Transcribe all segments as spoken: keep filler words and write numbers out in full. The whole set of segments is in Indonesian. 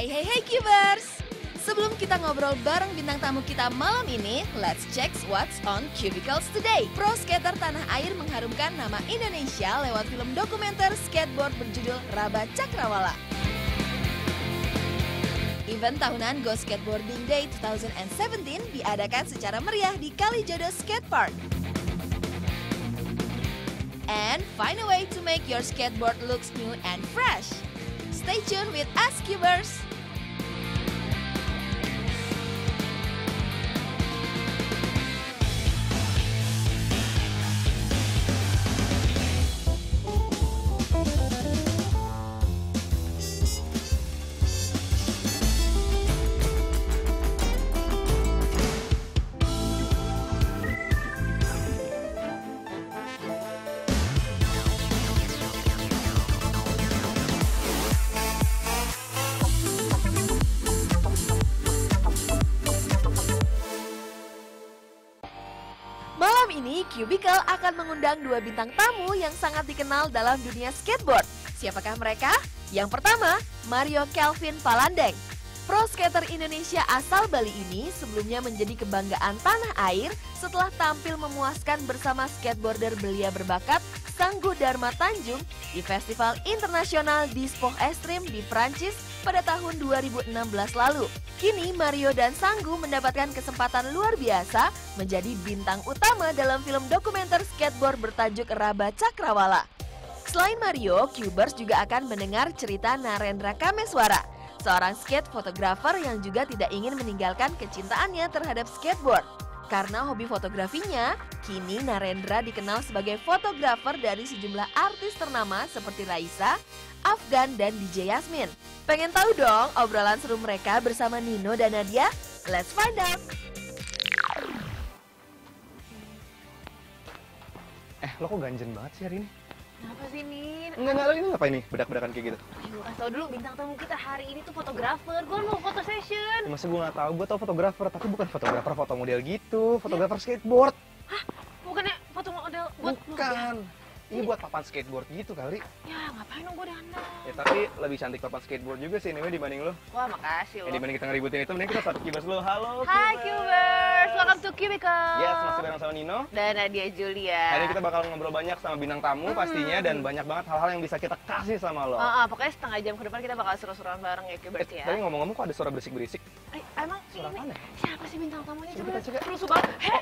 Hey hey hey Cubers! Sebelum kita ngobrol bareng bintang tamu kita malam ini, let's check what's on Cubicles today. Pro skater tanah air mengharumkan nama Indonesia lewat film dokumenter skateboard berjudul Raba Cakrawala. Event tahunan Go Skateboarding Day dua ribu tujuh belas diadakan secara meriah di Kalijodo Skate Park. And find a way to make your skateboard looks new and fresh. Stay tuned with us, Cubers! Malam ini, Cubicle akan mengundang dua bintang tamu yang sangat dikenal dalam dunia skateboard. Siapakah mereka? Yang pertama, Mario Kelvin Palandeng. Pro skater Indonesia asal Bali ini sebelumnya menjadi kebanggaan tanah air setelah tampil memuaskan bersama skateboarder belia berbakat Sanggu Dharma Tanjung di Festival Internasional Dispo Extreme di Prancis pada tahun dua ribu enam belas lalu. Kini Mario dan Sanggu mendapatkan kesempatan luar biasa menjadi bintang utama dalam film dokumenter skateboard bertajuk Raba Cakrawala. Selain Mario, Cubers juga akan mendengar cerita Narendra Kameswara, seorang skate fotografer yang juga tidak ingin meninggalkan kecintaannya terhadap skateboard. Karena hobi fotografinya, kini Narendra dikenal sebagai fotografer dari sejumlah artis ternama seperti Raisa, Afgan, dan D J Yasmin. Pengen tahu dong obrolan seru mereka bersama Nino dan Nadia? Let's find out! Eh, lo kok ganjen banget sih hari ini? Kenapa sih, Min? Enggak, enggak, lo ini apa ini? Bedak-bedakan kayak gitu? Ayo, kasih tau dulu bintang tamu kita hari ini tuh fotografer. Gue mau foto session. Ya, masa gue gak tahu, gue tau fotografer, tapi bukan fotografer foto model gitu, fotografer skateboard. Hah? Bukannya foto model buat Bukan. Ini buat papan skateboard gitu kali. Ya, ngapain dong gue dandan? Ya tapi lebih cantik papan skateboard juga sih anyway dibanding lo. Wah, makasih Ya, loh. dibanding kita ngeributin itu, mending kita satu Cubers lo. Halo Hai Cubers, welcome to Cubicle. Yes, masih bareng sama Nino. Dan Nadia Julia. Hari ini kita bakal ngobrol banyak sama bintang tamu Hmm. pastinya, dan banyak banget hal-hal yang bisa kita kasih sama lo. Oh, oh, pokoknya setengah jam ke depan kita bakal seru-seruan bareng ya Cubers Eh, ya. tapi ngomong-ngomong kok ada suara berisik-berisik? Eh, emang Suara ini apaan ya? siapa sih bintang tamunya? Coba Coba kita cek ya. rusuh banget. Heh.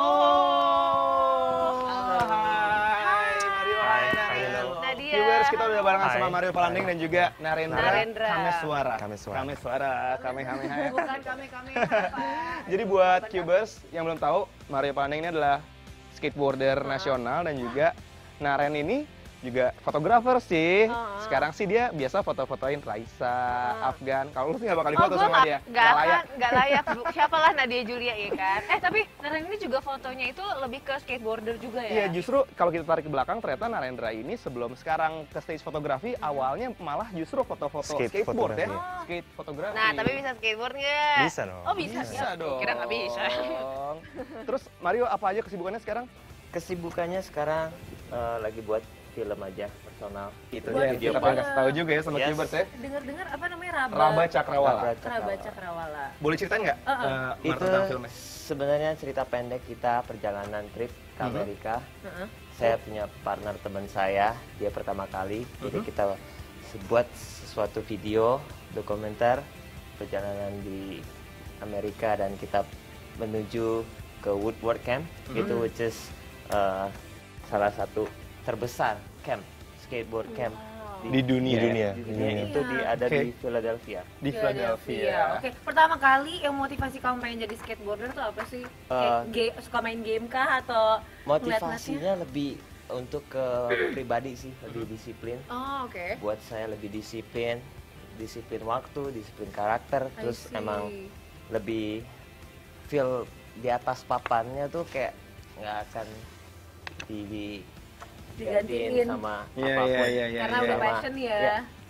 Oh, Hai. Mario, Hai, Nadia. Nadia. Viewers, kita udah barengan Hai. sama Mario Palandeng dan juga Narendra, Narendra. Kameswara. Kameswara. Kameswara, Kamehameha. Bukan kami-kami. Jadi buat Cubers yang belum tahu, Mario Palandeng ini adalah skateboarder nasional dan juga Naren ini juga fotografer sih. Uh-huh. Sekarang sih dia biasa foto-fotoin Raisa, Uh-huh. Afgan. Kalau lu sih nggak bakal Oh, difoto gue sama nggak dia. nggak Nggak layak. akan, nggak layak. Bu. Siapalah Nadia Julia ya kan. Eh tapi Narendra ini juga fotonya itu lebih ke skateboarder juga ya. Iya, justru kalau kita tarik ke belakang, ternyata Narendra ini sebelum sekarang ke stage fotografi, awalnya malah justru foto-foto Skate skateboard ya. fotografi. Skate fotografi. Nah tapi bisa skateboard nggak? Bisa dong. Oh bisa. Bisa Ya, dong. Kira nggak bisa. Terus Mario apa aja kesibukannya sekarang? Kesibukannya sekarang eh, lagi buat film aja personal. Itu Buat aja yang video kita pengen film. kasih tahu juga ya sama Yes. Cubers ya. Dengar-dengar apa namanya Raba? Raba Cakrawala. Raba Raba Cakrawala. Boleh ceritain nggak Uh-uh. uh, Mar, Itu tentang filmnya? sebenarnya cerita pendek kita perjalanan trip ke Mhm. Amerika. Heeh. Saya punya partner teman saya, dia pertama kali. Jadi Mhm. kita buat sesuatu video dokumenter perjalanan di Amerika dan kita menuju ke Woodward Camp, Mhm. itu which is uh, salah satu terbesar camp skateboard camp Wow. Di dunia. di dunia, ya? di Di dunia. dunia. Itu di ada Oke. di Philadelphia. Di Philadelphia. Oke, pertama kali yang motivasi kamu pengen jadi skateboarder tuh apa sih? Kayak ga- suka main game kah atau ngeliat-ngeliatnya? Motivasinya lebih untuk ke pribadi sih, lebih disiplin. Oh, oke. Buat saya lebih disiplin, disiplin waktu, disiplin karakter, I terus see. emang lebih feel di atas papannya tuh kayak nggak akan di, di Digantiin. sama Iya, apapun. iya, iya, iya. Karena iya. udah Sama- passion ya. ya. Dan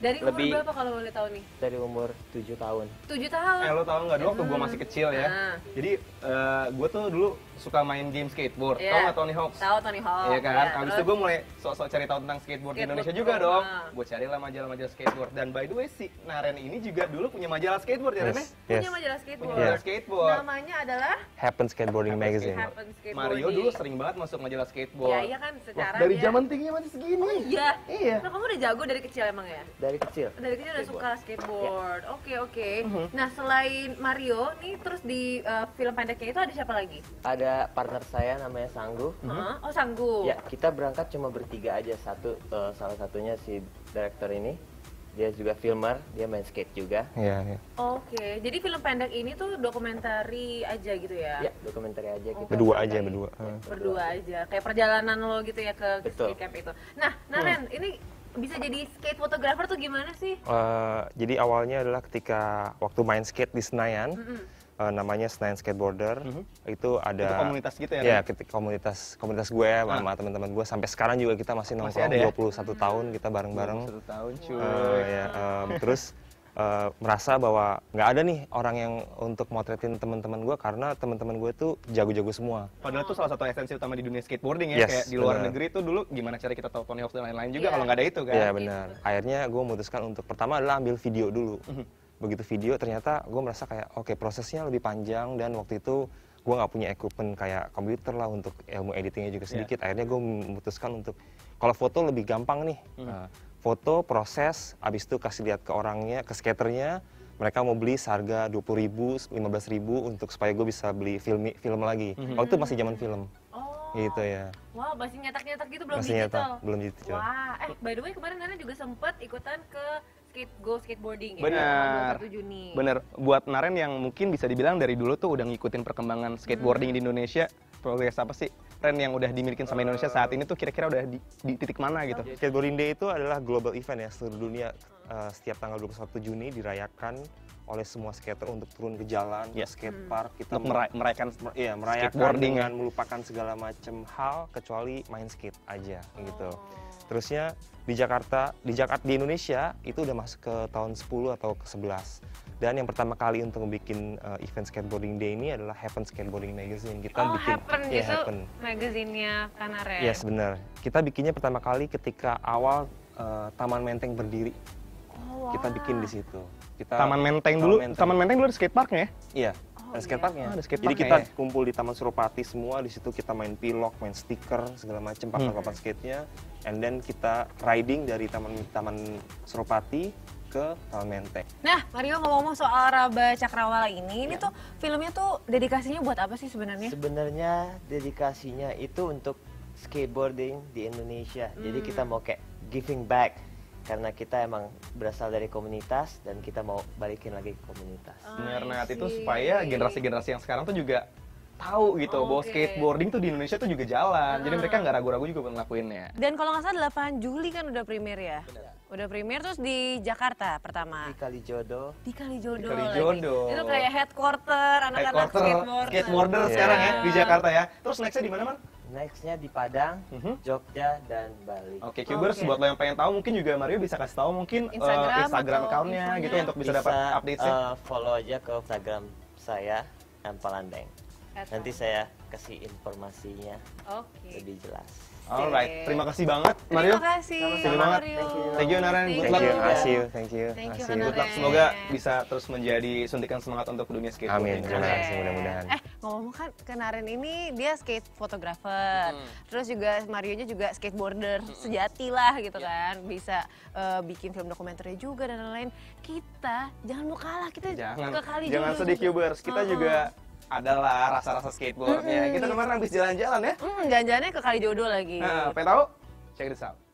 Dari umur Lebih- berapa kalau boleh tahu nih? Dari umur tujuh tahun. tujuh tahun. Eh, lo tau nggak dulu waktu gue masih kecil ya, Nah. jadi eh, gue tuh dulu suka main game skateboard, Iya. tau nggak Tony Hawk? Tahu Tony Hawk. Iya kan, ya, habis terus? itu gue mulai sok-sok cari tahu tentang skateboard, di Skateboard Indonesia dulu, juga dong. nah. Gue carilah majalah-majalah skateboard, dan by the way si Naren ini juga dulu punya majalah skateboard ya Ren? Yes. punya Yes. majalah skateboard. Punya majalah skateboard. Namanya adalah Happen Skateboarding Magazine. Happen Skateboarding. Mario dulu sering banget masuk majalah skateboard. Ya iya kan Wah, secara dari dia- zaman tingginya masih segini. Iya. Iya. Nah, kamu udah jago dari kecil emang ya? Dari kecil. Dari kecil udah suka skateboard. Oke oke. Mhm. Nah selain Mario, nih terus di uh, film pendeknya itu ada siapa lagi? Ada partner saya namanya Sanggu. Hah? Oh Sanggu. Ya, kita berangkat cuma bertiga aja. Satu eh, salah satunya si director ini. Dia juga filmer, dia main skate juga. Iya, iya. Oke, jadi film pendek ini tuh dokumentari aja gitu ya? Ya, dokumenter aja kita. Berdua aja, cari. berdua. Hmm. Berdua aja, kayak perjalanan lo gitu ya ke ke Betul. skate camp itu. Nah, Naren, ini bisa jadi skate photographer tuh gimana sih? Eh, jadi awalnya adalah ketika waktu main skate di Senayan, Mm-mm. eh, namanya Senayan Skateboarder, Mhm. itu ada Itu komunitas gitu ya, ya Ren? ketika komunitas komunitas gue sama teman-teman gue sampai sekarang juga kita masih Masih nongkrong ada ya? dua puluh satu tahun kita bareng-bareng. Satu tahun cuy. Eh, ya, em, terus eh, merasa bahwa nggak ada nih orang yang untuk motretin teman-teman gue karena teman-teman gue tuh jago-jago semua. Padahal itu salah satu esensi utama di dunia skateboarding ya, Yes, kayak di luar benar. negeri tuh dulu gimana cara kita tahu Tony Hawk dan lain-lain juga Iya. kalau nggak ada itu kan. Iya benar. Akhirnya gue memutuskan untuk pertama adalah ambil video dulu. Begitu video ternyata gue merasa kayak oke prosesnya lebih panjang dan waktu itu gue nggak punya equipment kayak komputer lah untuk ilmu editingnya juga sedikit. Akhirnya gue memutuskan untuk kalau foto lebih gampang nih. Nah, foto proses, abis itu kasih lihat ke orangnya, ke skaternya. Mereka mau beli seharga dua puluh ribu, lima belas ribu untuk supaya gue bisa beli film film lagi. Waktu itu masih zaman film. Oh. Gitu ya. Wah, masih nyetak-nyetak gitu belum Masih digital. nyetak, belum digital. Wah, eh by the way kemarin Naren juga sempet ikutan ke skate go skateboarding ya. Benar. tanggal dua puluh satu Juni. Bener, buat Naren yang mungkin bisa dibilang dari dulu tuh udah ngikutin perkembangan skateboarding di Indonesia, progres apa sih Ren yang udah dimiliki sama Indonesia saat ini tuh kira-kira udah di, di titik mana gitu? Skateboarding Day itu adalah global event ya seluruh dunia. Uh, setiap tanggal dua puluh satu Juni dirayakan oleh semua skater untuk turun ke jalan, Ya. ke skate park, kita Untuk merai- merayakan mer- iya, merayakan skateboarding dengan ya. melupakan segala macam hal kecuali main skate aja gitu. Terusnya di Jakarta, di Jakarta di Indonesia itu udah masuk ke tahun sepuluh atau ke sebelas. Dan yang pertama kali untuk bikin uh, event Skateboarding Day ini adalah Happen Skateboarding Magazine. Kita Oh, bikin Happen iya, itu Happen. magazinnya Kanaren. Yes, benar. Kita bikinnya pertama kali ketika awal uh, Taman Menteng berdiri. Oh, Kita wah. bikin di situ. Kita Taman Menteng dulu, Menteng. Taman Menteng dulu ada skateparknya ya? Iya, Oh, ada iya. skateparknya. Oh, ada skateparknya Jadi kita ya? kumpul di Taman Suropati semua, di situ kita main pilok, main stiker, segala macam papan-papan skate-nya. And then kita riding dari Taman Taman Suropati ke Taman Menteng. Nah, Mario ngomong-ngomong soal Raba Cakrawala ini, ini tuh filmnya tuh dedikasinya buat apa sih sebenarnya? Sebenarnya dedikasinya itu untuk skateboarding di Indonesia. Jadi kita mau kayak giving back karena kita emang berasal dari komunitas dan kita mau balikin lagi ke komunitas. Bener, nah I itu see. supaya generasi-generasi yang sekarang tuh juga tahu gitu bahwa Oke. skateboarding tuh di Indonesia tuh juga jalan. Jadi mereka nggak ragu-ragu juga buat ngelakuinnya. Dan kalau nggak salah delapan Juli kan udah premier ya? Udah premier terus di Jakarta pertama. Di Kalijodo, Di Kalijodo. Di Kalijodo. lagi. Itu kayak headquarter anak-anak Headquarter skateboarder. skateboarder Iya. sekarang ya di Jakarta ya. Terus nextnya di mana man? nextnya di Padang, Mhm. Jogja dan Bali. Oke, Cubers, Oke. buat lo yang pengen tahu mungkin juga Mario bisa kasih tahu mungkin eh, Instagram Instagram atau account-nya infonya. gitu untuk bisa, dapat update-nya. eh, follow aja ke Instagram saya M Palandeng. Nanti saya kasih informasinya Oke. lebih jelas. Alright, terima kasih banget Mario. Terima kasih. Thank you banget. Mario. Thank you Naren, good Thank luck. you, Asil, thank you, Thank you, Asil. Good luck, semoga bisa terus menjadi suntikan semangat untuk dunia skateboarding. Amin, terima Oke. kasih mudah-mudahan. Eh, ngomong kan ke Naren ini dia skate fotografer. Terus juga Marionya juga skateboarder sejati lah gitu kan. Bisa eh, bikin film dokumenternya juga dan lain-lain. Kita jangan mau kalah, kita Jangan, ke kali jangan juga. sedih Cubers, kita Uh-uh. juga adalah rasa-rasa skateboardnya. Kita kemarin habis jalan-jalan ya. Hmm, jalan-jalannya ke Kalijodo lagi. Nah, pengen tahu? Check this out.